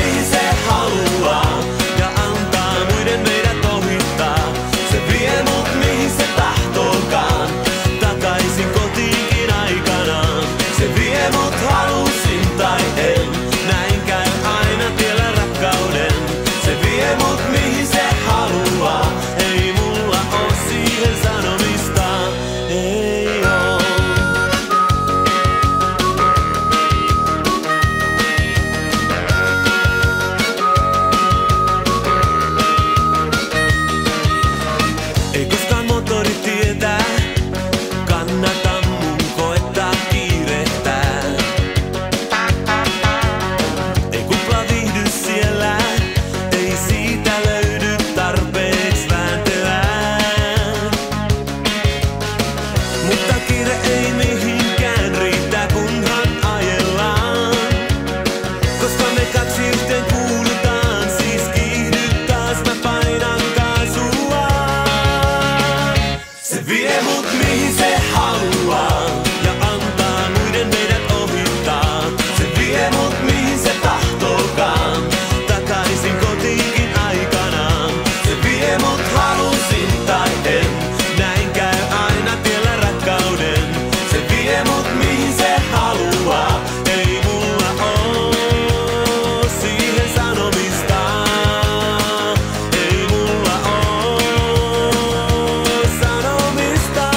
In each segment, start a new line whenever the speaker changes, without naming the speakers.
mihin se haluaa ja antaa muiden meidät ohittaa. Se vie mut mihin se tahtookaan, takaisin kotiinkin aikanaan. Se vie mut halusin tai en, näin käy aina tiellä rakkauden. Se vie mut mihin se haluaa, ei mulla oo siihen sanomista, ei oo. Ei koskaan moottori tietää, kannata mun koettaa kiirehtää. Ei kupla viihdy siellä, ei siitä löydy tarpeeksi vääntöä. Mutta kiire ei mihinkään riitä, kunhan ajellaan. Koska me kaksi yhteen kuulutaan, siis kiihdy taas, mä painan kaasua. Se vie mut mihin se haluaa ja antaa muiden meidät ohittaa. Se vie mut mihin se tahtookaan, takaisin kotiinkin aikanaan. Se vie mut halusin tai en, näin käy aina tiellä rakkauden. Se vie mut mihin se haluaa, ei mulla oo siihen sanomista, ei mulla oo sanomista.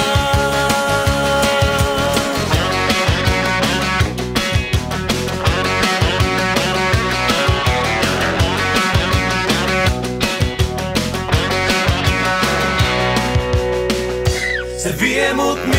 Se vie mut